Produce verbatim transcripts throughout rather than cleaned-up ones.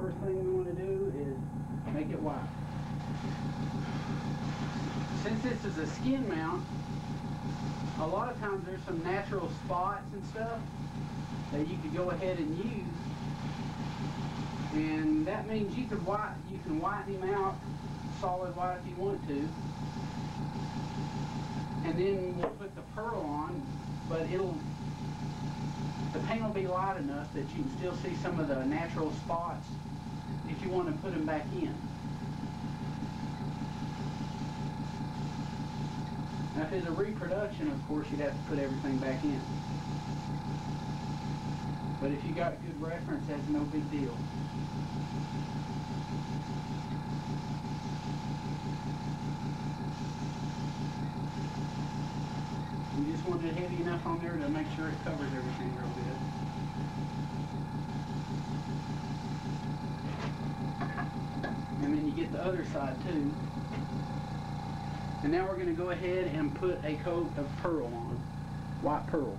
first thing we want to do is make it white. Since this is a skin mount, a lot of times there's some natural spots and stuff that you could go ahead and use, and that means you can white you can whiten him out solid white if you want to, and then we'll put the pearl on, but it'll the paint will be light enough that you can still see some of the natural spots if you want to put them back in. Now if it's a reproduction, of course, you'd have to put everything back in. But if you got good reference, that's no big deal. You just want it heavy enough on there to make sure it covers everything real good. And then you get the other side too. And now we're going to go ahead and put a coat of pearl on, white pearl.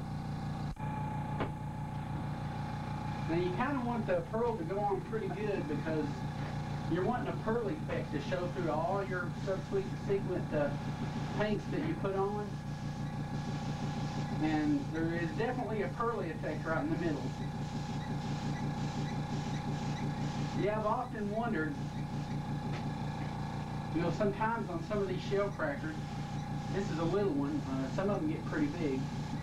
Now you kind of want the pearl to go on pretty good because you're wanting a pearl effect to show through all your subsequent uh, paints that you put on. And there is definitely a pearly effect right in the middle. Yeah, I've often wondered, you know, sometimes on some of these shell crackers, this is a little one, uh, some of them get pretty big,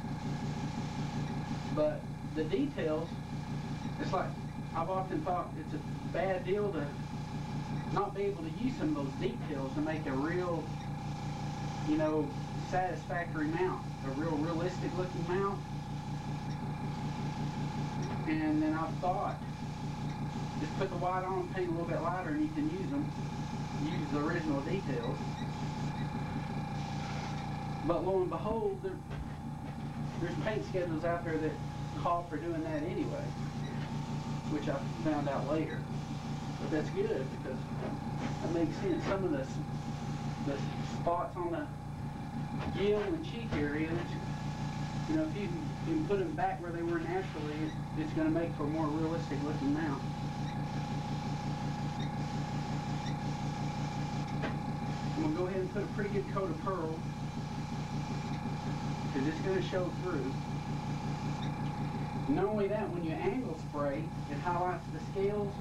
but the details, it's like, I've often thought it's a bad deal to not be able to use some of those details to make a real, you know, satisfactory mount, a real realistic looking mount. And then I've thought, just put the white on, paint a little bit lighter, and you can use them, use the original details. But lo and behold, there, there's paint schedules out there that call for doing that anyway, which I found out later. But that's good because that makes sense. Some of the, the spots on the gill and cheek areas, you know, if you can put them back where they were naturally, it's going to make for a more realistic looking mount. I'm going to go ahead and put a pretty good coat of pearl because it's going to show through. Not only that, when you angle spray, it highlights the scales,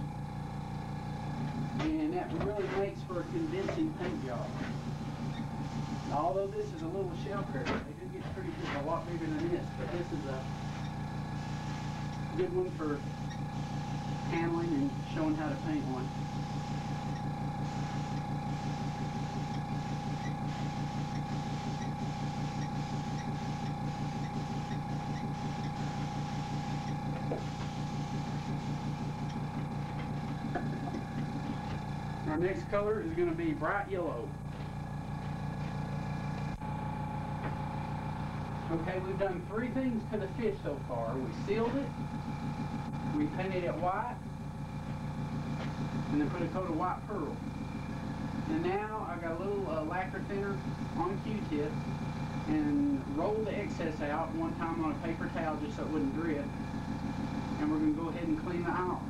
and that really makes for a convincing paint job. Although this is a little shell cracker, they do get pretty big, a lot bigger than this, but this is a good one for handling and showing how to paint one. Our next color is going to be bright yellow. Okay, we've done three things to the fish so far. We sealed it, we painted it white, and then put a coat of white pearl. And now I got a little uh, lacquer thinner on a Q-tip and rolled the excess out one time on a paper towel just so it wouldn't drip. And we're going to go ahead and clean the eye off.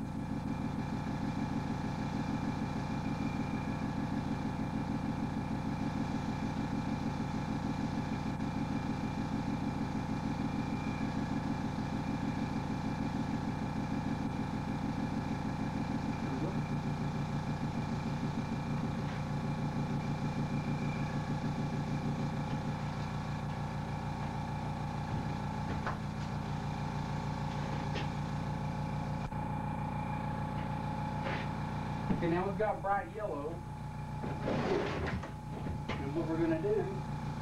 Okay, now we've got bright yellow, and what we're going to do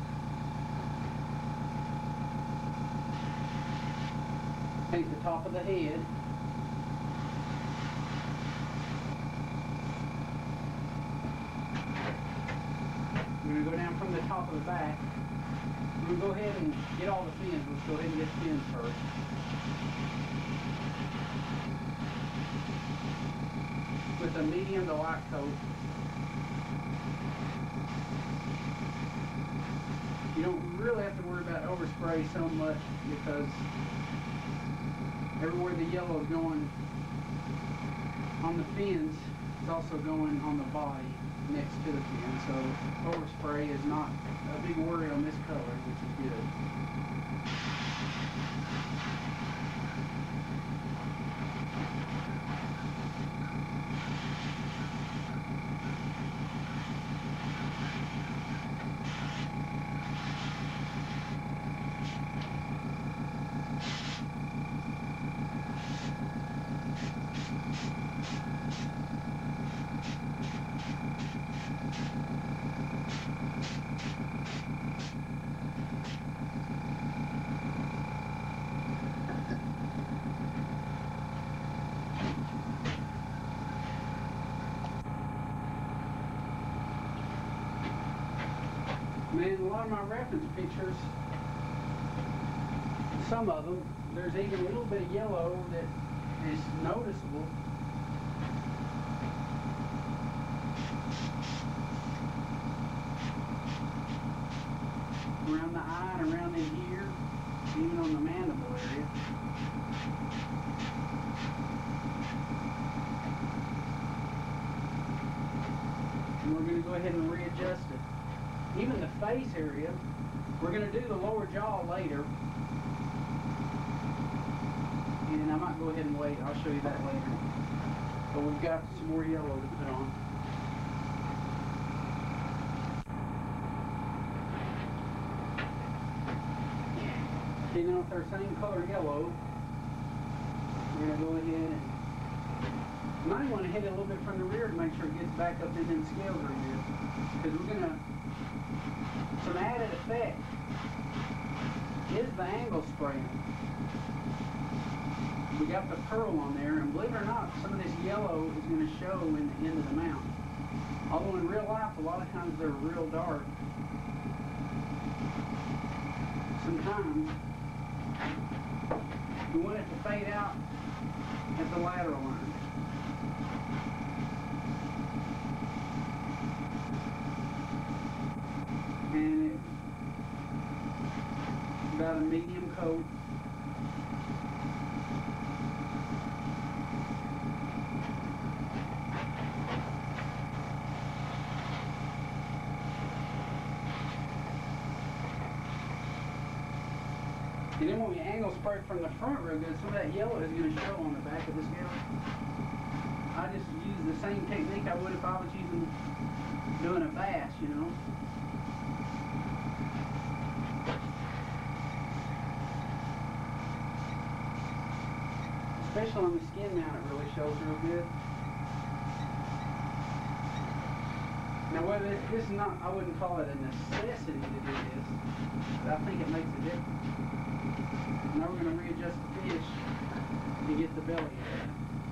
paint the top of the head. We're going to go down from the top of the back. We're going to go ahead and get all the fins. Let's go ahead and get the fins first. With a medium to light coat. You don't really have to worry about overspray so much because everywhere the yellow is going, on the fins, it's also going on the body next to the fin, so overspray is not a big worry on this color, which is good. Man, a lot of my reference pictures, some of them, there's even a little bit of yellow that is noticeable. Around the eye and around in here, even on the mandible area. And we're going to go ahead and readjust it. Even the face area, we're going to do the lower jaw later. And I might go ahead and wait, I'll show you that later. But we've got some more yellow to put on. Taking off our same color yellow, we're going to go ahead and you might want to hit it a little bit from the rear to make sure it gets back up in them scales right here. Because we're going to, some added effect is the angle spraying. We got the pearl on there, and believe it or not, some of this yellow is going to show in the end of the mount. Although in real life, a lot of times they're real dark. Sometimes we want it to fade out at the lateral line. And it's about a medium coat. And then when we angle spray from the front real good, some of that yellow is going to show on the back of the scale. I just use the same technique I would if I was using, doing a bass, you know. Especially on the skin mount, it really shows real good. Now whether this, this is not, I wouldn't call it a necessity to do this, but I think it makes a difference. Now we're going to readjust the fish to get the belly area.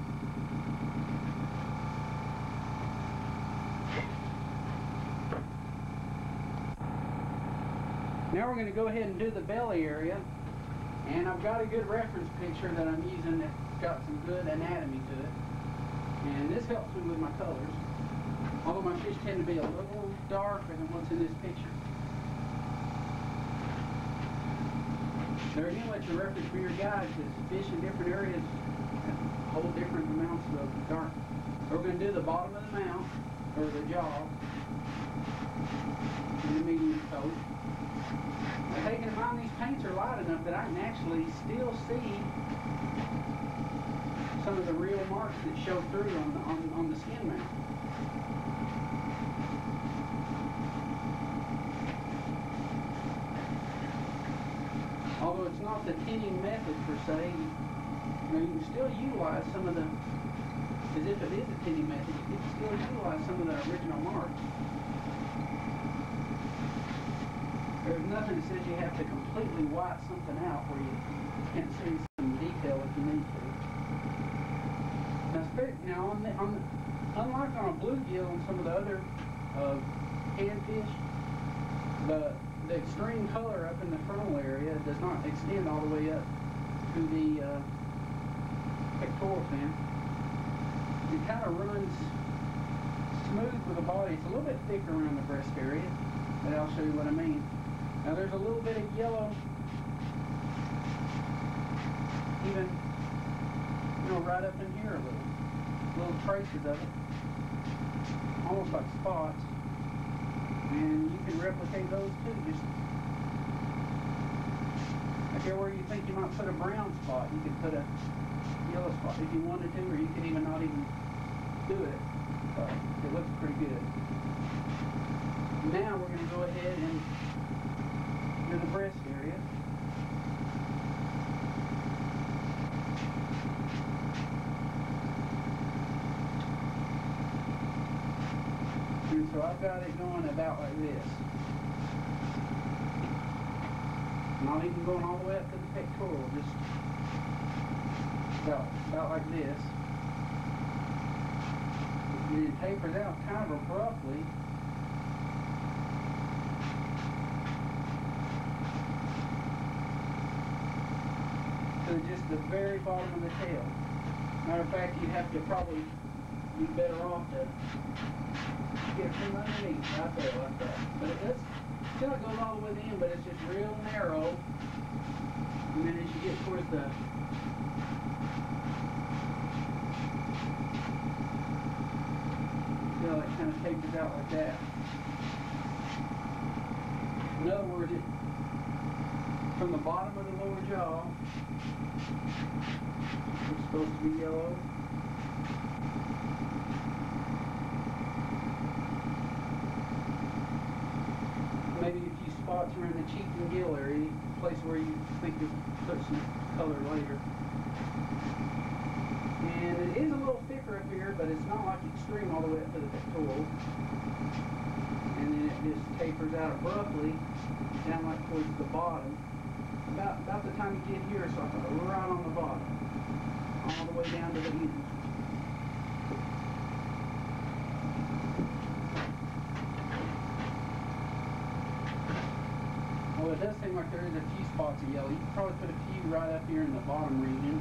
Now we're going to go ahead and do the belly area, and I've got a good reference picture that I'm using that's got some good anatomy to it, and this helps me with my colors, although my fish tend to be a little darker than what's in this picture. There again, let your reference be your guide, because fish in different areas hold different amounts of dark. So we're going to do the bottom of the mouth, or the jaw, in the medium coat. Now, taking in mind these paints are light enough that I can actually still see some of the real marks that show through on the, on, on the skin mount. Although it's not the tinting method per se, you know, you can still utilize some of the, as if it is a tinting method, you can still utilize some of the original marks. There's nothing that says you have to completely white something out where you can't see some detail if you need to. Now, now on the, on the, unlike on a bluegill and some of the other uh, panfish, the the extreme color up in the frontal area does not extend all the way up to the uh, pectoral fin. It kind of runs smooth with the body. It's a little bit thicker around the breast area, but I'll show you what I mean. Now there's a little bit of yellow, even, you know, right up in here a little. little traces of it, almost like spots, and you can replicate those too. Just like where you think you might put a brown spot, you could put a yellow spot if you wanted to, or you could even not even do it. So it looks pretty good. Now we're going to go ahead and do the breast area. And so I've got it going about like this. Not even going all the way up to the pectoral, just about, about like this. And it tapers out kind of abruptly. To just the very bottom of the tail. Matter of fact, you'd have to probably be better off to get from underneath, right there, like that. But it does, still it goes all the way to the end, but it's just real narrow. And then as you get towards the you know, it kind of tapers out like that. In other words, it, from the bottom of the lower jaw, it's supposed to be yellow. Maybe a few spots around the cheek and gill area, a place where you think you'll put some color later. And it is a little thicker up here, but it's not like extreme all the way up to the pectoral. And then it just tapers out abruptly down like towards the bottom. About, about the time you get here, so right on the bottom, all the way down to the end. Well, it does seem like there is a few spots of yellow. You could probably put a few right up here in the bottom region.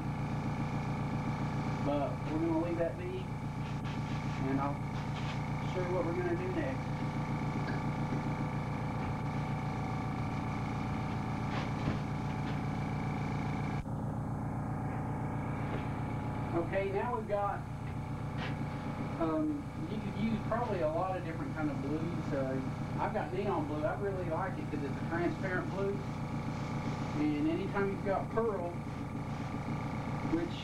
But we're going to leave that be, and I'll show you what we're going to do next. Okay, now we've got, um, you could use probably a lot of different kind of blues. Uh, I've got neon blue. I really like it because it's a transparent blue. And anytime you've got pearl, which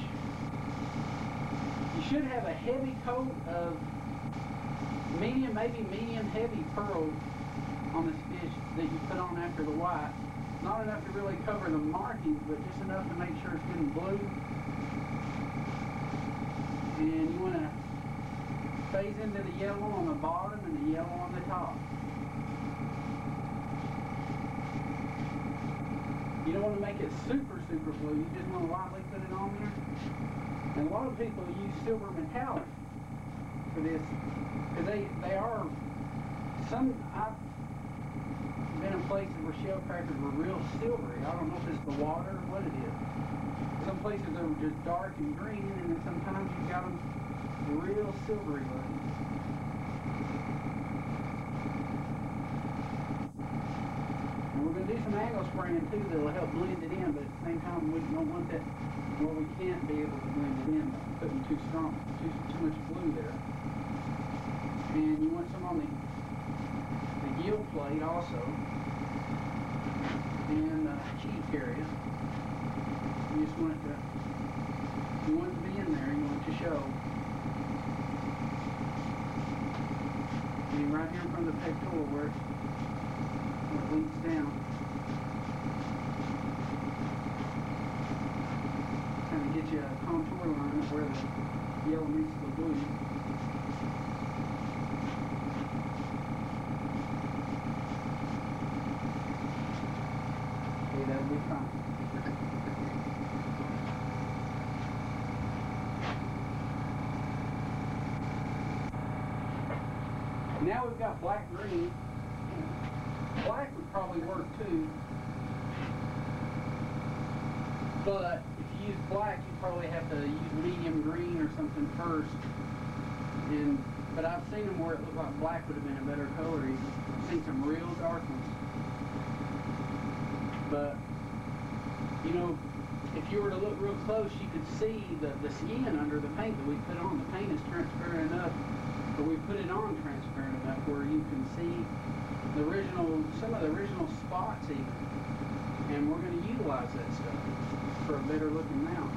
you should have a heavy coat of medium, maybe medium heavy pearl on this fish that you put on after the white. Not enough to really cover the markings, but just enough to make sure it's good and blue. And you want to phase into the yellow on the bottom and the yellow on the top. You don't want to make it super, super blue. You just want to lightly put it on there. And a lot of people use silver metallic for this, because they, they are, some, I've been in places where shell crackers were real silvery. I don't know if it's the water or what it is. Some places they were just dark and green, and then sometimes you got them real silvery looking. And we're going to do some angle spraying too that will help blend it in, but at the same time we don't want that where we can't be able to blend it in by putting too strong, too, too much blue there. And you want some on the, the gill plate also, and the cheek area. You just want it to, you want it to be in there, you want it to show. And right here in front of the pectoral where it, where it leads down. Kind of get you a contour line of where the yellow meets the blue. Okay, that'll be fine. Now we've got black green. Black would probably work too. But if you use black, you probably have to use medium green or something first. And but I've seen them where it looked like black would have been a better color. You've seen some real dark ones. But you know, if you were to look real close, you could see the, the skin under the paint that we put on. The paint is transparent enough, or we put it on transparent enough where you can see the original, some of the original spots even. And we're going to utilize that stuff for a better looking mount.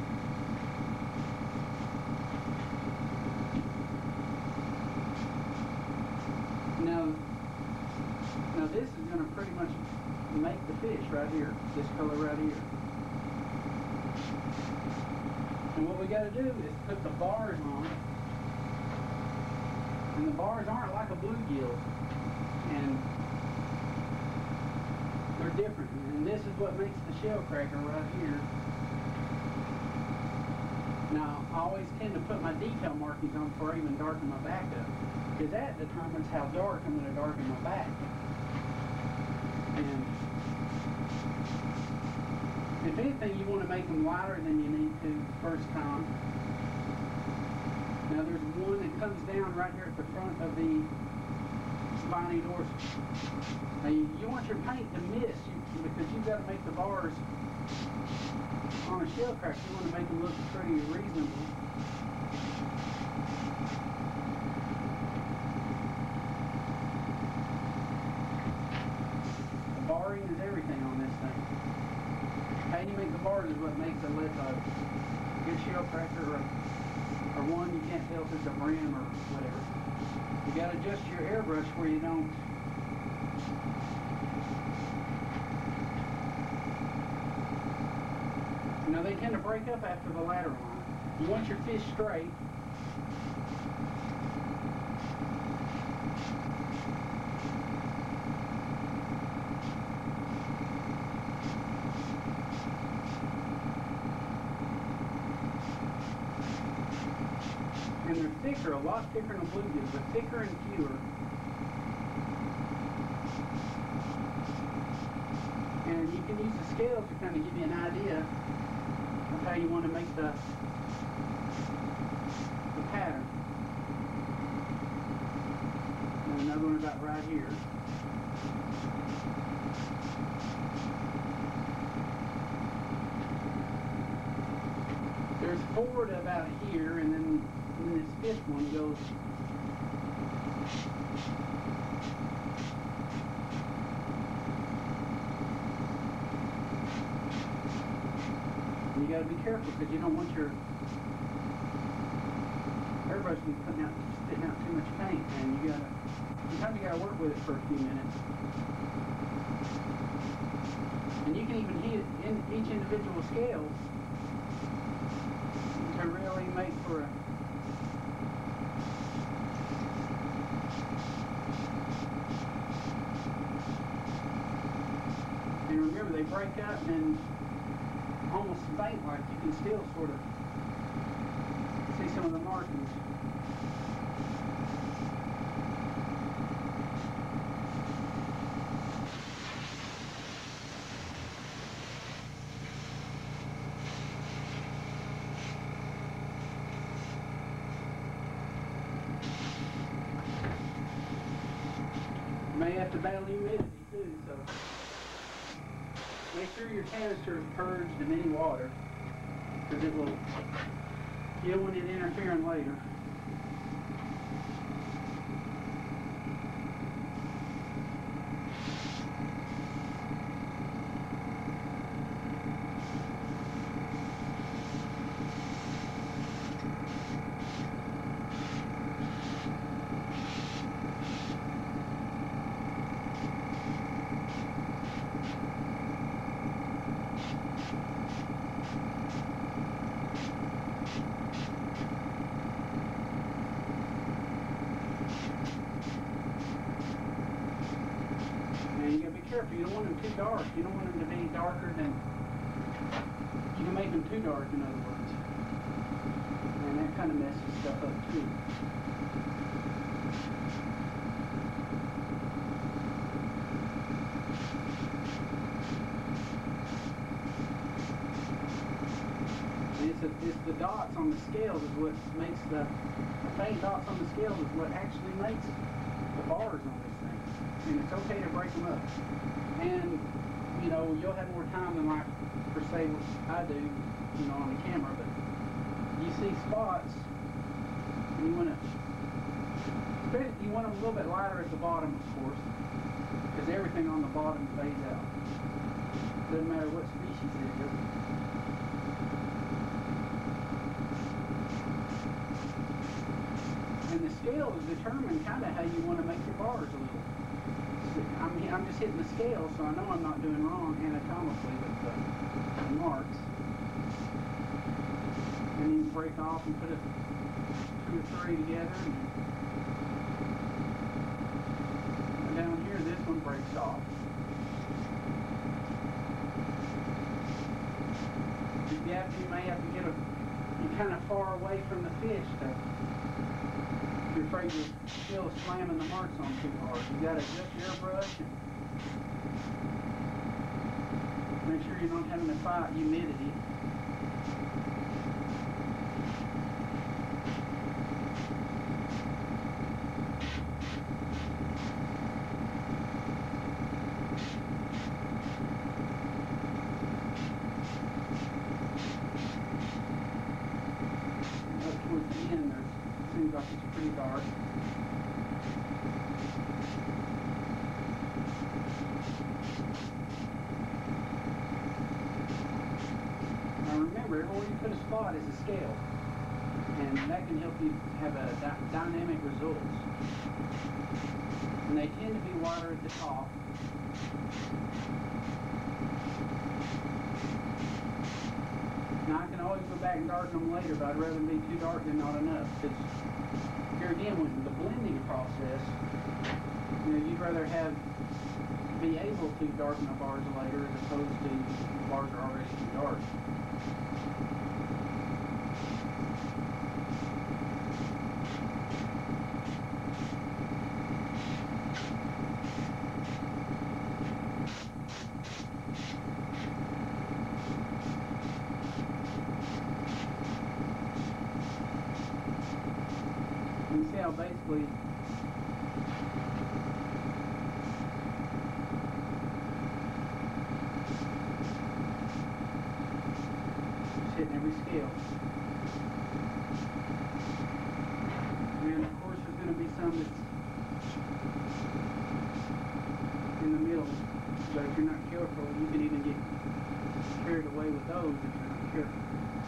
Now, now this is going to pretty much make the fish right here, this color right here. And what we got to do is put the bars on. And the bars aren't like a bluegill. And they're different. And this is what makes the shell cracker right here. Now, I always tend to put my detail markings on before I even darken my back up, because that determines how dark I'm going to darken my back. And if anything, you want to make them lighter than you need to first time. Now, there's one that comes down right here at the front of the spiny dorsal. Now, you, you want your paint to miss, you, because you've got to make the bars on a shell cracker. You want to make them look pretty reasonable. The barring is everything on this thing. How you make the bars is what makes a, a good shell cracker, or, or one you can't tell if it's a brim or whatever. You got to adjust your airbrush where you don't. You know, they tend to break up after the ladder line. You want your fish straight. And they're thicker, a lot thicker than bluegills, but thicker and fewer. And you can use the scales to kind of give you an idea of how you want to make the, the pattern. And another one about right here. There's four to about here, and then And this fifth one goes and you got to be careful because you don't want your airbrush to be putting out, spitting out too much paint, and you got to sometimes you got to work with it for a few minutes. And you can even heat in each individual scale to really make for a And remember, they break up and almost faint like. You can still sort of see some of the markings. You may have to battle humidity too, so make sure your canister is purged of any water, because it will, you don't want it interfering later. You gotta be careful. You don't want them too dark. You don't want them to be darker than, you can make them too dark, in other words. And that kind of messes stuff up too. And it's, a, it's the dots on the scales is what makes the, the faint dots on the scales is what actually makes the bars on this thing. And it's okay to break them up. And, you you know, you'll have more time than like, per se, what I do, you know, on the camera, but you see spots, and you want to, you want them a little bit lighter at the bottom, of course, because everything on the bottom fades out. Doesn't matter what species it is. And the scale is determine kind of how you want to make your bars a little. I mean, I'm just hitting the scale, so I know I'm not doing wrong anatomically with the, the marks. And then you break off and put a two or three together. And down here, this one breaks off. You have to, you may have to get a, you're kind of far away from the fish to, if you're afraid you're still slamming the marks on too hard. You got to adjust your airbrush and make sure you're not having to fight humidity. Towards the end, there seems like it's pretty dark. Now remember, everywhere you put a spot is a scale, and that can help you have a dy dynamic results. And they tend to be wider at the top. Now I can always go back and darken them later, but I'd rather them be too dark than not enough. Because here again, with the blending process, you know, you'd rather have be able to darken the bars later as opposed to the bars are already too dark. You can see how basically just hitting every scale. And of course there's going to be some that's in the middle, but if you're not careful, you can even get carried away with those if you're not careful.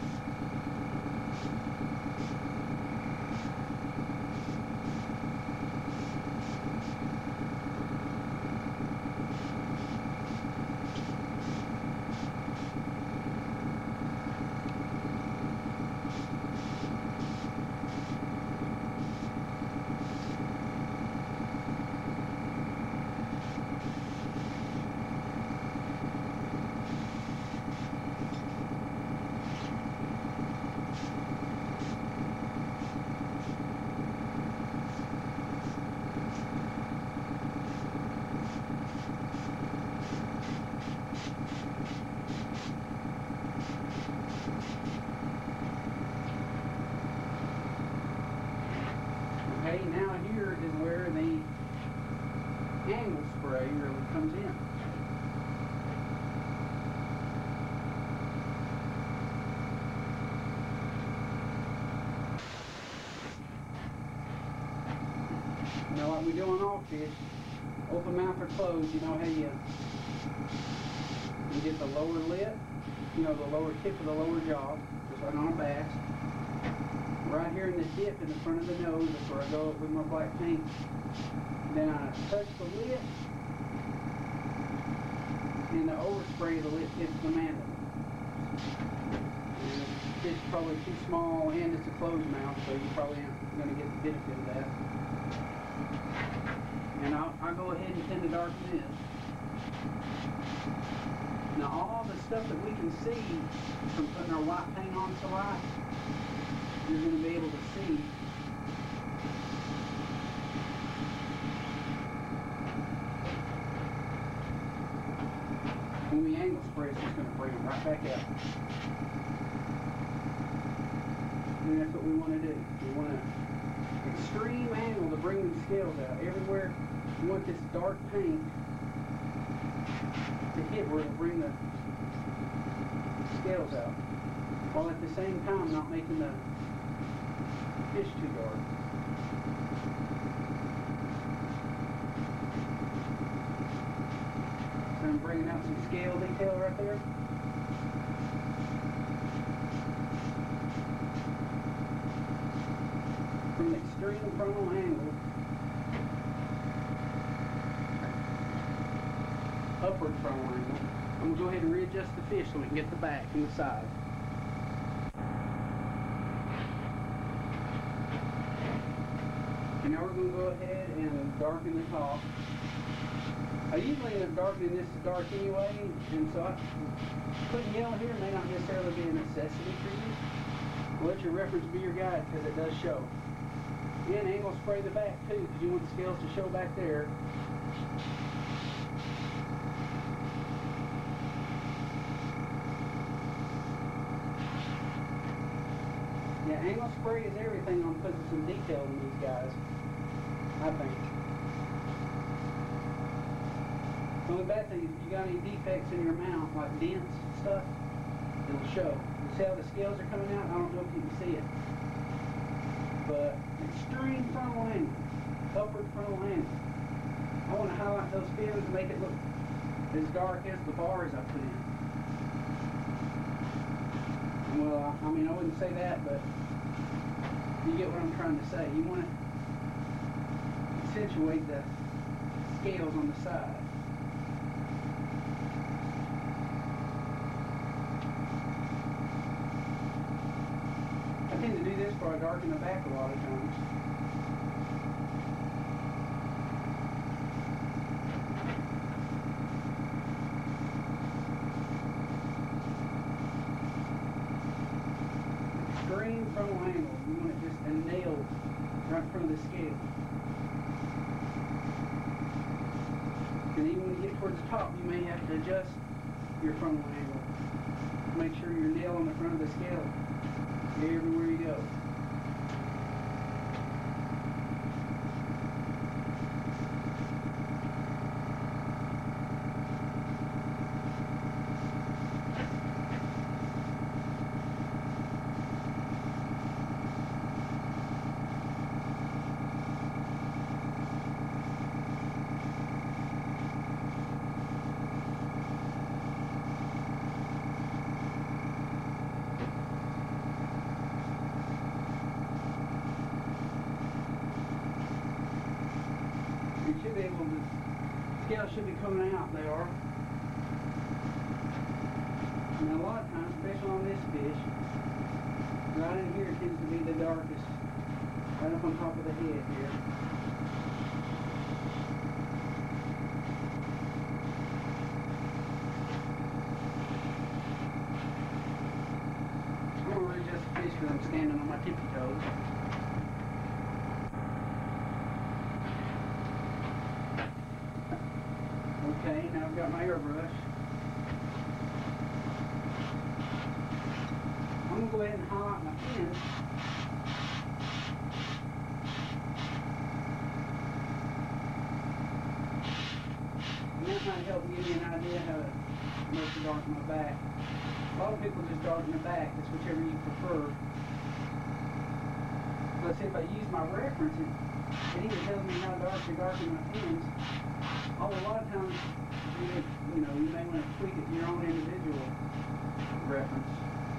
Okay, now here is where the angle spray really comes in. You know, like we do on all fish, open mouth or closed, you know how you, you get the lower lip, you know, the lower tip of the lower jaw, just like on a bass. Right here in the tip in the front of the nose, that's where I go with my black paint. Then I touch the lip, and the overspray of the lip hits the mandible. And the fish is probably too small and it's a closed mouth, so you probably aren't going to get the benefit of that. And I'll, I'll go ahead and tend to darken this. Now all the stuff that we can see from putting our white paint on so light, you're going to be able to see when we angle spray, it's just going to bring them right back out. And that's what we want to do. We want an extreme angle to bring the scales out. Everywhere you want this dark paint, to hit where it'll bring the scales out, while at the same time not making the fish too dark. So I'm bringing out some scale detail right there. From an extreme frontal angle, upward frontal angle, I'm going to go ahead and readjust the fish so we can get the back and the side. And now we're going to go ahead and darken the top. I usually end up darkening this to dark anyway, and so I, putting yellow here may not necessarily be a necessity for you. Let your reference be your guide because it does show. And angle spray the back too because you want the scales to show back there. Yeah, angle spray is everything on putting some detail in these guys, I think. The only bad thing is if you got any defects in your mount, like dents and stuff, it'll show. You see how the scales are coming out? I don't know if you can see it. But extreme frontal angle, upward frontal angle. I want to highlight those fins and make it look as dark as the bars I put in. Well, I mean, I wouldn't say that, but you get what I'm trying to say. You want to accentuate the scales on the side. I tend to do this before I darken the back a lot of times. Extreme frontal angle. You want it just a nail right in front of the scale. And even when you get towards the top, you may have to adjust your frontal angle. Make sure your nail on the front of the scale everywhere you go. You should be able to, the scales should be coming out, they are. And a lot of times, especially on this fish, right in here tends to be the darkest, right up on top of the head here. I'm going to readjust the fish because I'm standing on my tippy toes. Okay, now I've got my airbrush. I'm going to go ahead and highlight my fins. And that might help give you an idea how to make to darken my back. A lot of people just darken the back, that's whichever you prefer. Let's see, if I use my reference, it, it even tells me how dark to darken my fins. Oh, a lot of times, you, you know, you may want to tweak it to your own individual reference.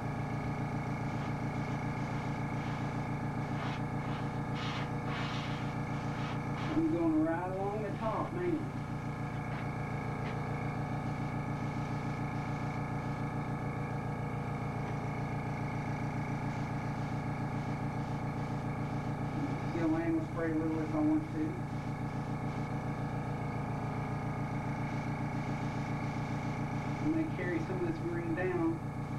I'm going right along the top, mainly. Still angle spray a little if I want to. I'm going to carry some of this green down.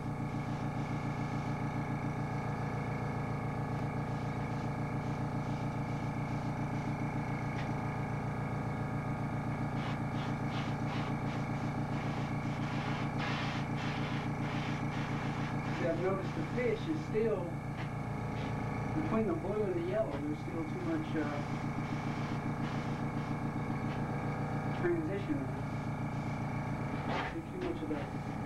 See, I've noticed the fish is still, between the blue and the yellow, there's still too much uh, transition. See too much of that.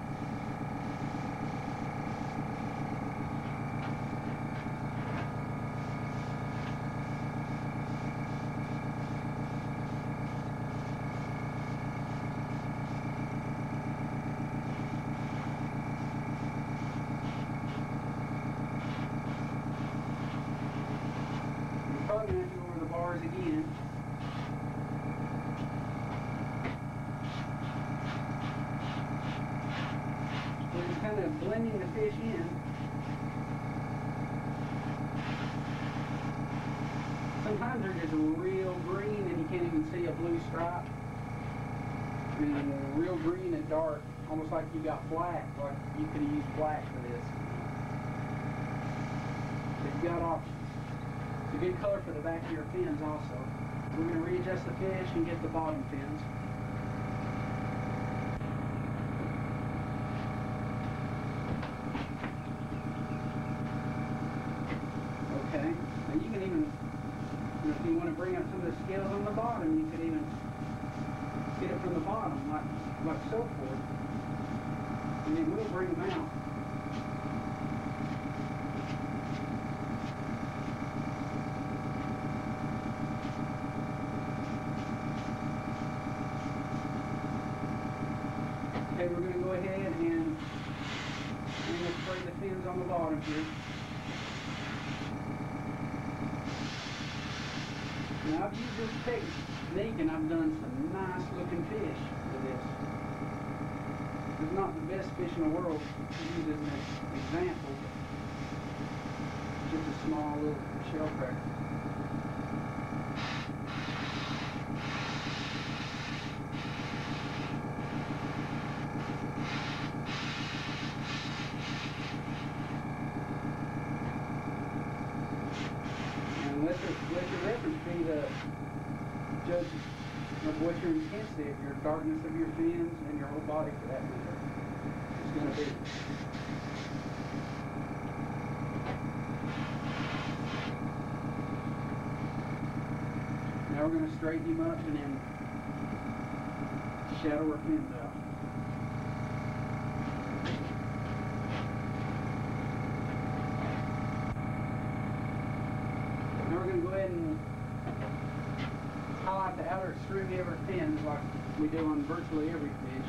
You're probably going to have to go over the bars again. Kind of blending the fish in. Sometimes they're just real green and you can't even see a blue stripe. I mean, real green and dark, almost like you got black, like you could have used black for this. But you've got options. It's a good color for the back of your fins also. We're going to readjust the fish and get the bottom fins. Okay, and you can even, you know, if you want to bring up some of the scales on the bottom, you could even get it from the bottom, like like so forth, and it will bring them out. Okay, we're going to go ahead and, and we'll spray the fins on the bottom here. Now, I've used this technique and I've done some nice looking fish with this. It's not the best fish in the world to use as an example, but just a small little shell cracker. Let your, let your reference be the judge of what your intensity of your darkness of your fins and your whole body for that matter is going to be. Now we're going to straighten him up and then shadow our fins out. We're going to go ahead and highlight the outer extremity of our fins like we do on virtually every fish.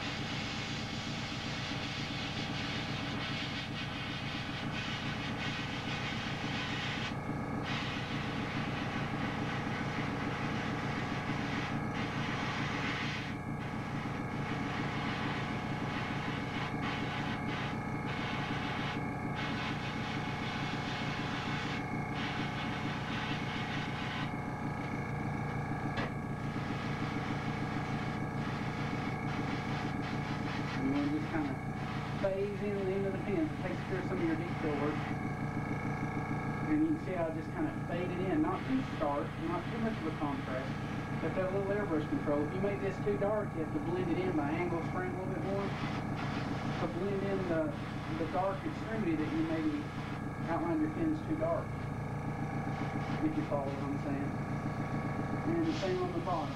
Kind of phase in into the fins. It takes care of some of your detail work. And you can see how I just kind of faded in, not too stark, not too much of a contrast. But that little airbrush control, if you make this too dark, you have to blend it in by angle spring a little bit more to blend in the, the dark extremity that you maybe outlined your fins too dark. If you follow what I'm saying. And the same on the bottom.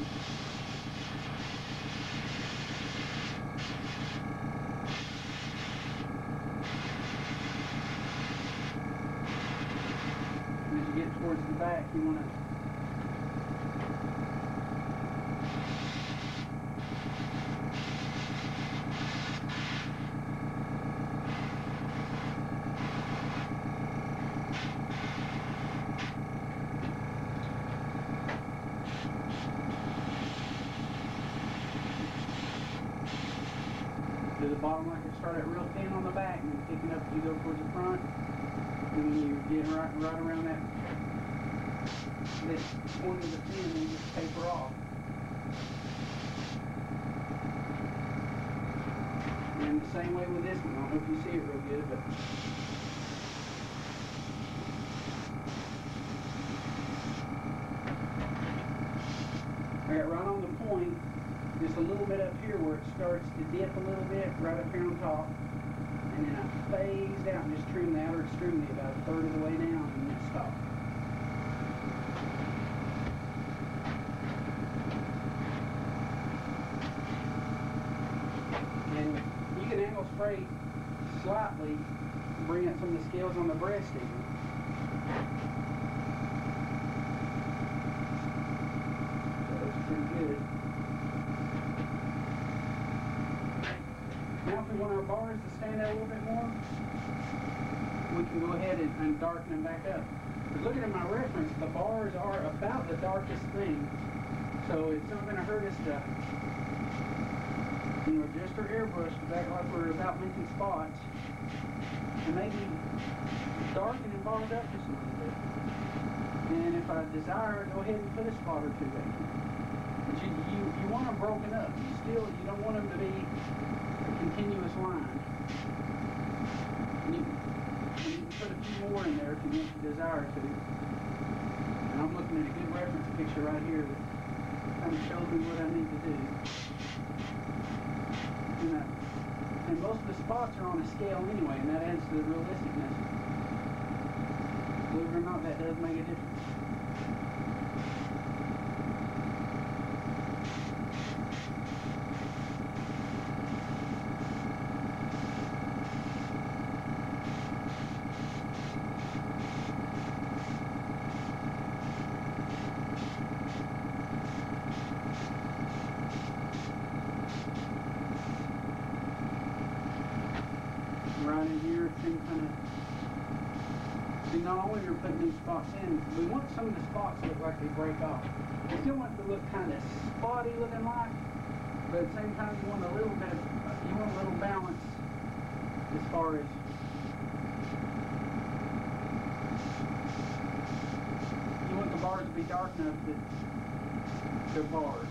As you get towards the back, you want to to the bottom like you start at real thin on the back and picking up as you go towards the front. And then you're getting right, right around that this point of the fin and you just taper off. And the same way with this one. I don't know if you see it real good, but I got right on the point, just a little bit up here where it starts to dip a little bit, right up here on top. And then I phased out and just trimmed the outer extremity about a third of the way down and then stop. straight slightly, bring out some of the scales on the breast even. So that's pretty good. Now if we want our bars to stand out a little bit more, we can go ahead and, and darken them back up. But looking at my reference, the bars are about the darkest thing, so it's not going to hurt us to, you know, adjust our airbrush to act like we're about making spots, and maybe darken and bars up just a little bit. And if I desire, go ahead and put a spot or two back in. But you, you, you want them broken up. You still, you don't want them to be a continuous line. And you, and you can put a few more in there if you want to desire to. And I'm looking at a good reference picture right here that kind of shows me what I need to do. And, I, and most of the spots are on a scale anyway, and that adds to the realisticness. Believe it or not, that does make a difference. Right in here, same kind of. See, not only are we putting these spots in, we want some of the spots to look like they break off. You still want it to look kind of spotty looking like, but at the same time you want a little bit of, you want a little balance as far as you want the bars to be dark enough that they're bars.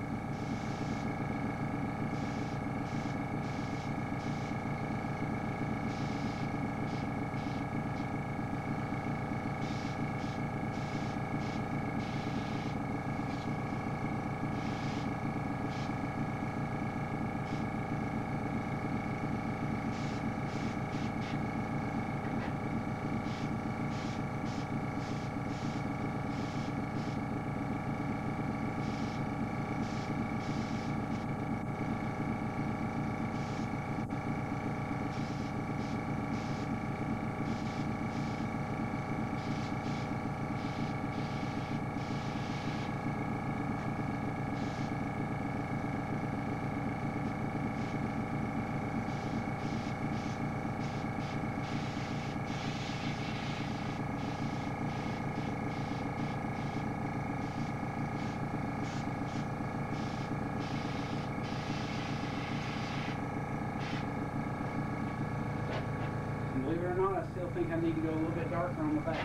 Believe it or not, I still think I need to go a little bit darker on the back.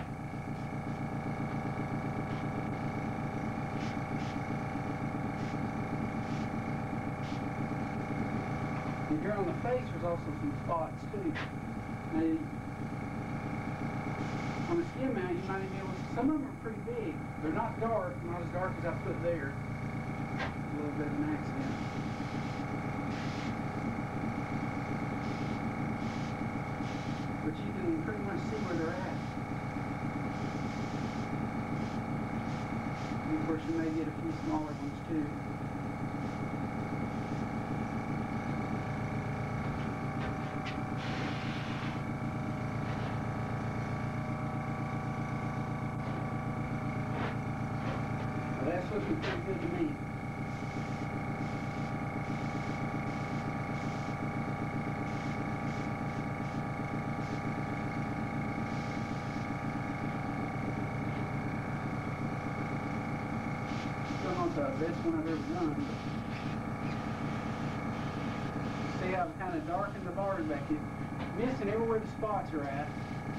And here on the face, there's also some spots too. Now, you, on the skin mount, you might be able to, some of them are pretty big. They're not dark, not as dark as I put there. A little bit of an accident. But you can pretty much see where they're at. And of course, you may get a few smaller ones too. Well, that's looking pretty good to me. The best one I've ever done. See how I've kind of darkened the bars back in. Missing everywhere the spots are at.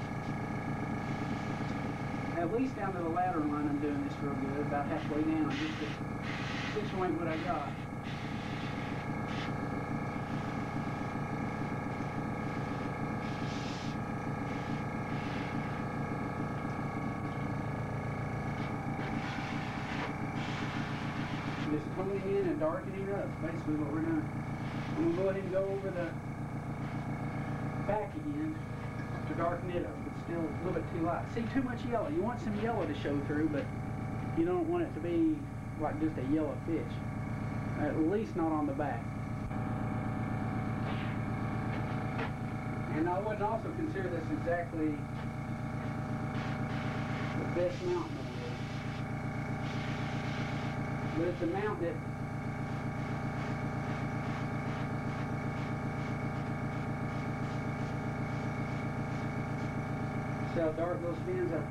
At least down to the lateral line I'm doing this real good, about halfway down, just to situate what I got. Just toning in and darkening up, basically what we're doing. I'm going to go ahead and go over the back again to darken it up. It's still a little bit too light. See, too much yellow. You want some yellow to show through, but you don't want it to be like just a yellow fish. At least not on the back. And I wouldn't also consider this exactly the best mount in the world. But it's a mount that see how dark those fins are.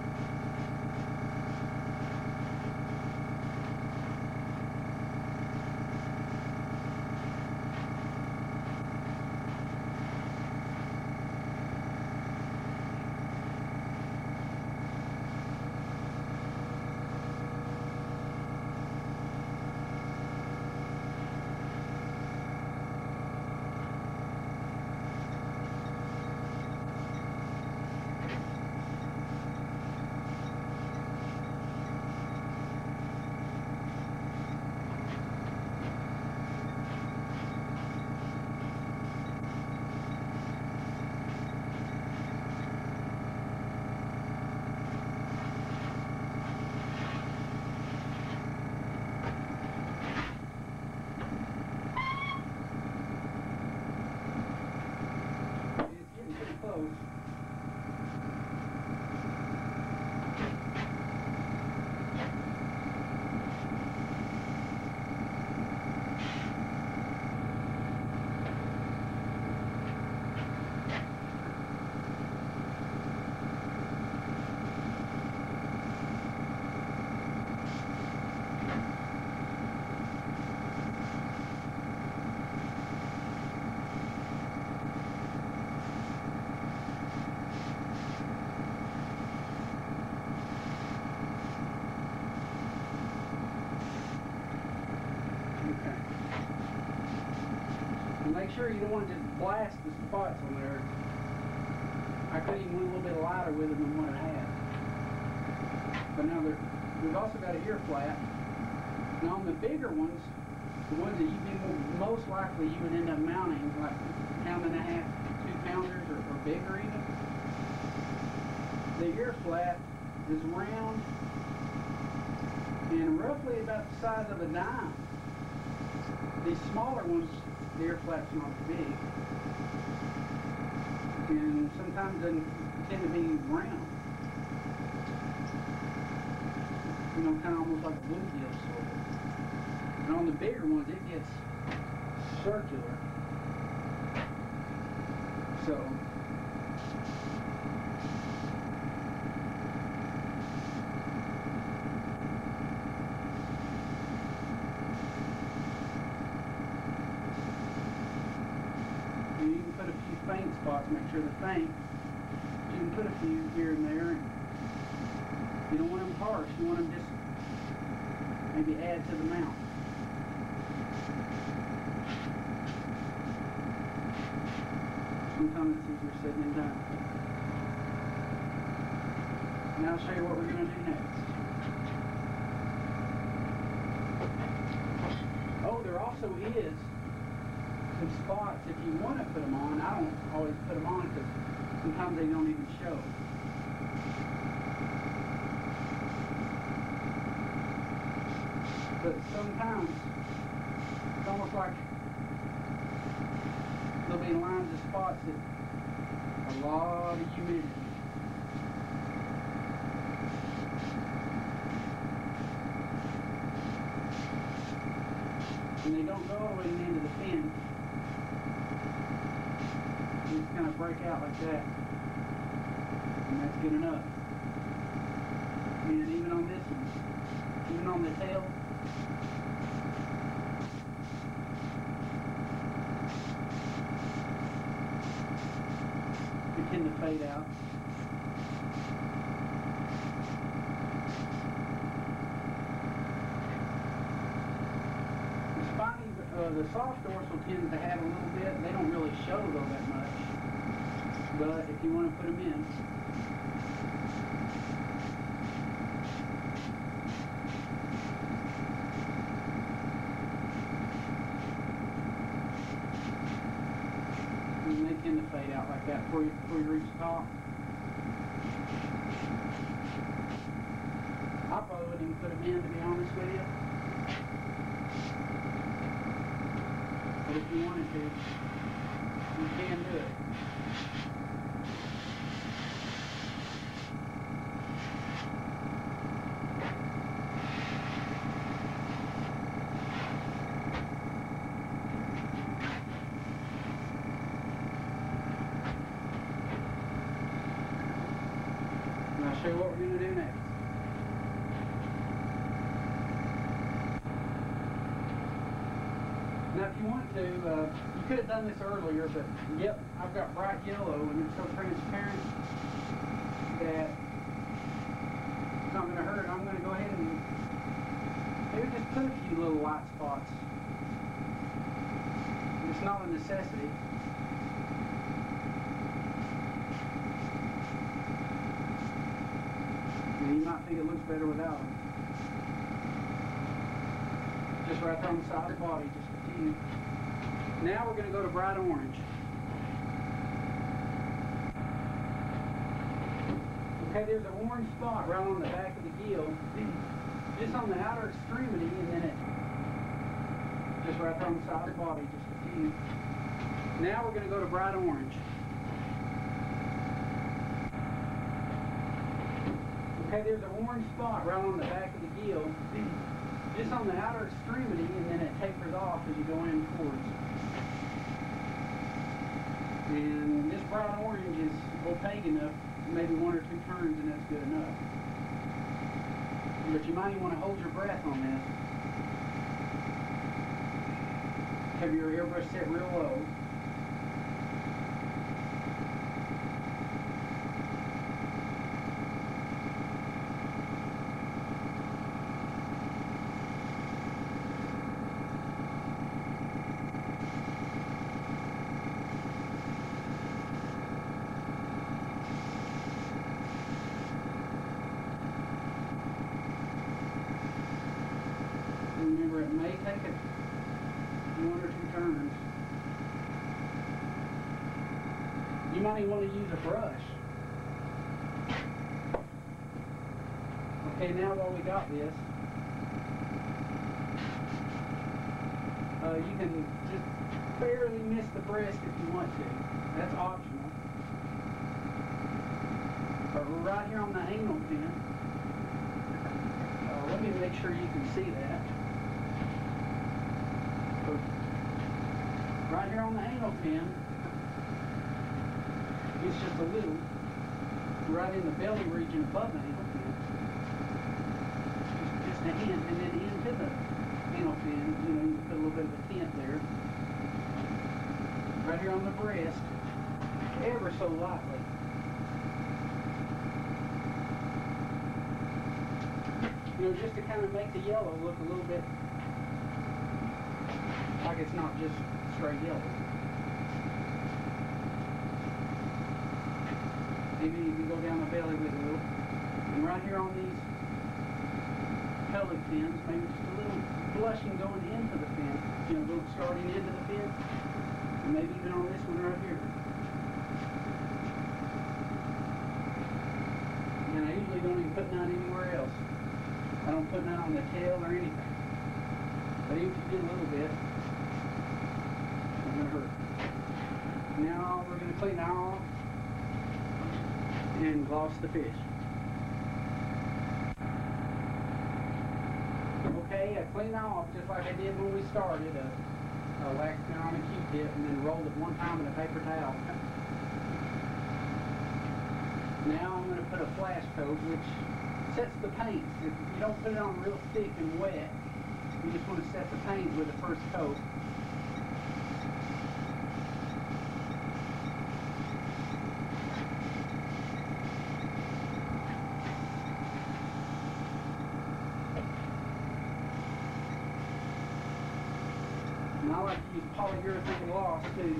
Make sure you don't want to just blast the spots on there. I could even went a little bit lighter with them than what I had. But now we've also got an ear flap. Now on the bigger ones, the ones that you'd be most likely you would end up mounting, like pound and a half, two pounders or, or bigger even, the ear flap is round and roughly about the size of a dime. These smaller ones, the ear flap's not as big, and sometimes they tend to be round. You know, kind of almost like a bluegill sort of. And on the bigger ones, it gets circular. So, you can put a few faint spots, make sure they're faint. You can put a few here and there. And you don't want them harsh, you want them just maybe add to the mount. Sometimes it's easier said than done. Now I'll show you what we're going to do next. Oh, there also is some spots, if you want to put them on. I don't always put them on because sometimes they don't even show. But sometimes it's almost like there'll be lines of spots that a lot of humidity. And they don't go all the way to the end of the fin. They just kind of break out like that. And that's good enough. And even on this one, even on the tail, they tend to fade out. The spiny, uh, the soft dorsal tends to have a little bit. They don't really show though that much. But if you want to put them in, and they tend to fade out like that before you, before you reach the top. I probably wouldn't even put them in, to be honest with you. But if you wanted to, you can do it. And I'll show you what we're going to do next. Now if you want to, uh, you could have done this earlier, but yep, I've got bright yellow and it's so transparent that it's not going to hurt. I'm going to go ahead and maybe just put a few little white spots. It's not a necessity. And you might think it looks better without them. Just right there on the side of the body, just a few. Now we're going to go to bright orange. Okay, there's an orange spot right on the back of the gill, just on the outer extremity, and then it, just right there on the side of the body, just a few. Now we're going to go to bright orange. Okay, there's an orange spot right on the back of the gill, just on the outer extremity, and then it tapers off as you go in towards. And this bright orange is opaque enough, maybe one or two turns, and that's good enough. But you might even want to hold your breath on this. Have your airbrush set real low. Remember, it may take it one or two turns. You might even want to use a brush. Okay, now while we got this, uh, you can just barely miss the breast if you want to. That's optional. But right here on the anal pin, uh, let me make sure you can see that. Right here on the anal pin, it's just a little, right in the belly region above the anal pin. Just, just a hint, and then into the anal pin, you know, you can put a little bit of a tint there. Right here on the breast, ever so lightly. You know, just to kind of make the yellow look a little bit like it's not just straight yellow. Maybe you can go down the belly with a little. And right here on these pellet fins, maybe just a little blushing going into the fin. You know, going starting into the fin. And maybe even on this one right here. And I usually don't even put none anywhere else. I don't put none on the tail or anything. But even if you did a little bit, hurt. Now we're going to clean that off and gloss the fish. Okay, I cleaned that off just like I did when we started. I uh, waxed it on a Q-tip and then rolled it one time in a paper towel. Now I'm going to put a flash coat, which sets the paint. If you don't put it on real thick and wet, you just want to set the paint with the first coat. And I like to use polyurethane gloss too.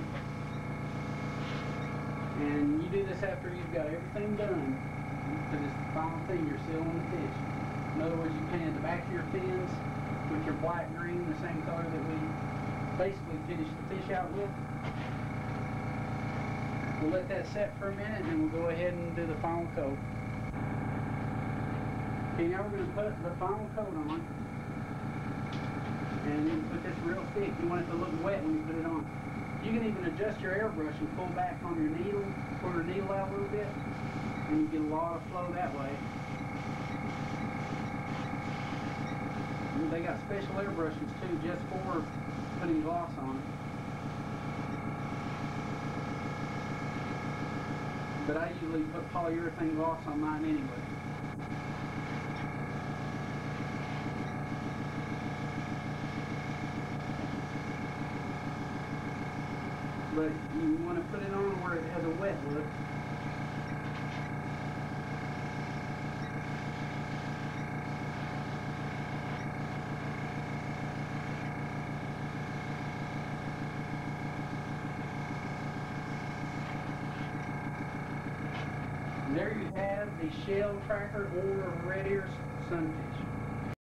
And you do this after you've got everything done. Because it's the final thing, you're sealing the fish. In other words, you painted the back of your fins with your black green, the same color that we basically finished the fish out with. We'll let that set for a minute and we'll go ahead and do the final coat. Okay, now we're going to put the final coat on. And you put this real thick. You want it to look wet when you put it on. You can even adjust your airbrush and pull back on your needle, pull your needle out a little bit, and you get a lot of flow that way. And they got special airbrushes too, just for putting gloss on it. But I usually put polyurethane gloss on mine anyway. But you want to put it on where it has a wet look. And there you have the shell tracker or red ear sunfish.